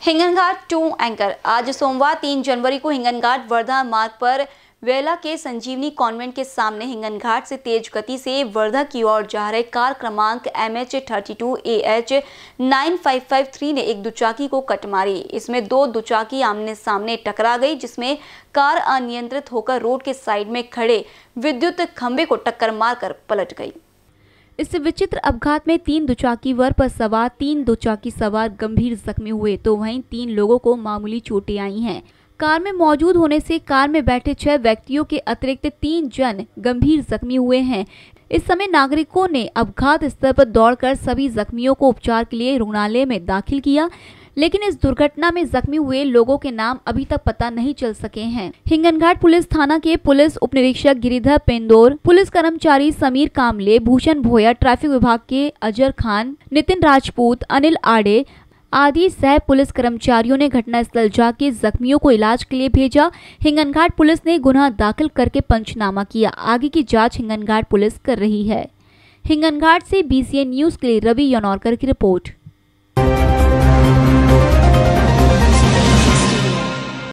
Hinganghat to anchor. आज सोमवार 3 जनवरी को हिंगनघाट वर्धा मार्ग पर वेला के संजीवनी कॉन्वेंट के सामने हिंगनघाट से तेज गति से वर्धा की ओर जा रहे कार क्रमांक MH32AH9553 ने एक दुचाकी को कट मारी। इसमें 2 दुचाकी आमने सामने टकरा गई, जिसमें कार अनियंत्रित होकर रोड के साइड में खड़े विद्युत खंभे को टक्कर मारकर पलट गई। इस विचित्र अपघात में 3 दुचाकी पर सवार 3 दुचाकी सवार गंभीर जख्मी हुए, तो वहीं 3 लोगों को मामूली चोटें आई हैं। कार में मौजूद होने से कार में बैठे 6 व्यक्तियों के अतिरिक्त 3 जन गंभीर जख्मी हुए हैं। इस समय नागरिकों ने अपघात स्थल पर दौड़कर सभी जख्मियों को उपचार के लिए रुग्णालय में दाखिल किया, लेकिन इस दुर्घटना में जख्मी हुए लोगों के नाम अभी तक पता नहीं चल सके हैं। हिंगनघाट पुलिस थाना के पुलिस उप निरीक्षक गिरिधर पेंदोर, पुलिस कर्मचारी समीर कामले, भूषण भोया, ट्रैफिक विभाग के अजर खान, नितिन राजपूत, अनिल आड़े आदि सह पुलिस कर्मचारियों ने घटनास्थल जाकर जख्मियों को इलाज के लिए भेजा। हिंगनघाट पुलिस ने गुनाह दाखिल करके पंचनामा किया। आगे की जांच हिंगनघाट पुलिस कर रही है। हिंगनघाट से BCN न्यूज के लिए रवि यनौरकर की रिपोर्ट।